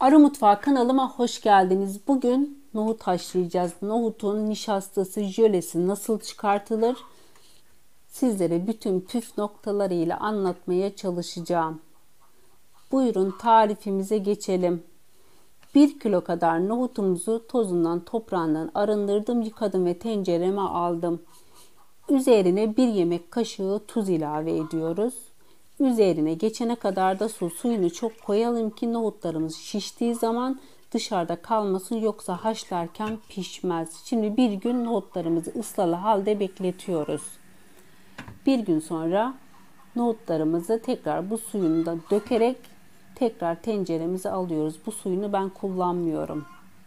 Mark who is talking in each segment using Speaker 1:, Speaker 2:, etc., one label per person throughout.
Speaker 1: Arı Mutfağı kanalıma hoş geldiniz. Bugün nohut haşlayacağız. Nohutun nişastası, jölesi nasıl çıkartılır? Sizlere bütün püf noktalarıyla anlatmaya çalışacağım. Buyurun tarifimize geçelim. 1 kilo kadar nohutumuzu tozundan, toprağından arındırdım, yıkadım ve tencereme aldım. Üzerine 1 yemek kaşığı tuz ilave ediyoruz. Üzerine geçene kadar da suyunu çok koyalım ki nohutlarımız şiştiği zaman dışarıda kalmasın, yoksa haşlarken pişmez. Şimdi bir gün nohutlarımızı ıslalı halde bekletiyoruz. Bir gün sonra nohutlarımızı tekrar bu suyunu da dökerek tekrar tenceremize alıyoruz. Bu suyunu ben kullanmıyorum.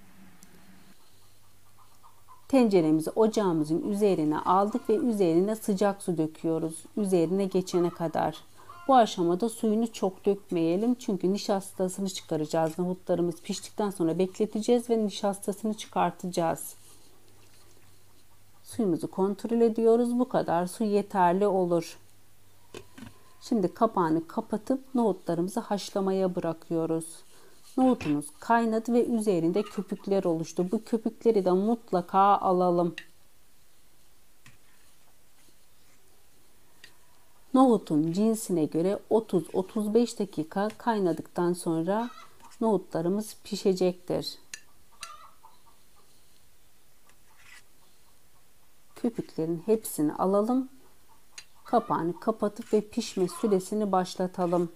Speaker 1: Tenceremizi ocağımızın üzerine aldık ve üzerine sıcak su döküyoruz. Üzerine geçene kadar. Bu aşamada suyunu çok dökmeyelim. Çünkü nişastasını çıkaracağız. Nohutlarımız piştikten sonra bekleteceğiz ve nişastasını çıkartacağız. Suyumuzu kontrol ediyoruz. Bu kadar su yeterli olur. Şimdi kapağını kapatıp nohutlarımızı haşlamaya bırakıyoruz. Nohutumuz kaynadı ve üzerinde köpükler oluştu. Bu köpükleri de mutlaka alalım. Nohutun cinsine göre 30-35 dakika kaynadıktan sonra nohutlarımız pişecektir. Köpüklerin hepsini alalım. Kapağını kapatıp ve pişme süresini başlatalım.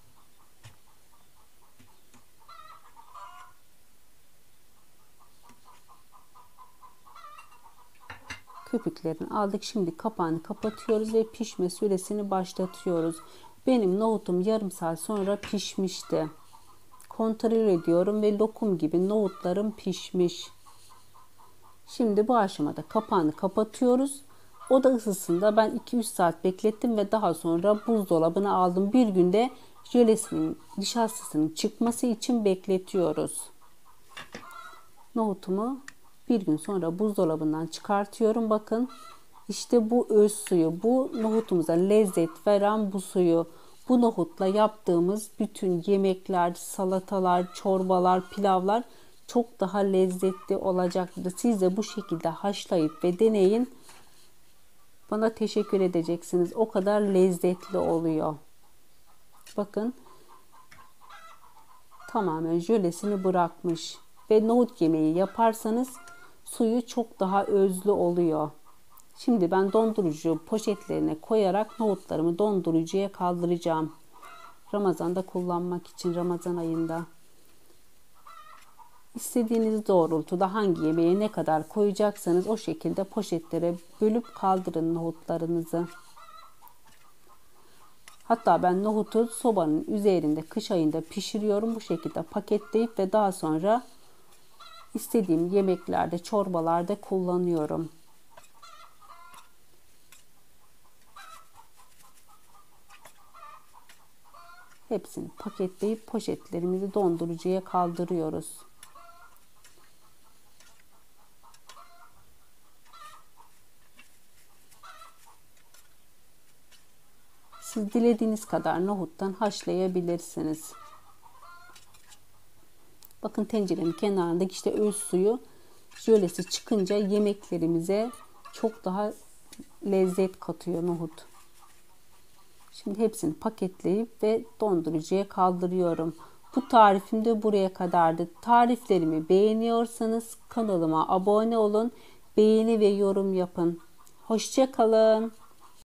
Speaker 1: Köpüklerini aldık. Şimdi kapağını kapatıyoruz ve pişme süresini başlatıyoruz. Benim nohutum yarım saat sonra pişmişti. Kontrol ediyorum ve lokum gibi nohutlarım pişmiş. Şimdi bu aşamada kapağını kapatıyoruz. Oda ısısında ben 2-3 saat beklettim ve daha sonra buzdolabına aldım. Bir günde jölesinin, nişastasının çıkması için bekletiyoruz. Nohutumu bir gün sonra buzdolabından çıkartıyorum. Bakın işte bu öz suyu, bu nohutumuza lezzet veren bu suyu. Bu nohutla yaptığımız bütün yemekler, salatalar, çorbalar, pilavlar çok daha lezzetli olacaktır. Siz de bu şekilde haşlayıp ve deneyin. Bana teşekkür edeceksiniz. O kadar lezzetli oluyor. Bakın tamamen jölesini bırakmış. Ve nohut yemeği yaparsanız suyu çok daha özlü oluyor. Şimdi ben dondurucu poşetlerine koyarak nohutlarımı dondurucuya kaldıracağım. Ramazan'da kullanmak için, Ramazan ayında. İstediğiniz doğrultuda hangi yemeğe ne kadar koyacaksanız o şekilde poşetlere bölüp kaldırın nohutlarınızı. Hatta ben nohutu sobanın üzerinde kış ayında pişiriyorum. Bu şekilde paketleyip ve daha sonra istediğim yemeklerde, çorbalarda kullanıyorum. Hepsini paketleyip poşetlerimizi dondurucuya kaldırıyoruz. Siz dilediğiniz kadar nohuttan haşlayabilirsiniz. Bakın tencerenin kenarındaki işte öz suyu jölesi çıkınca yemeklerimize çok daha lezzet katıyor nohut. Şimdi hepsini paketleyip ve dondurucuya kaldırıyorum. Bu tarifim de buraya kadardı. Tariflerimi beğeniyorsanız kanalıma abone olun, beğeni ve yorum yapın. Hoşça kalın.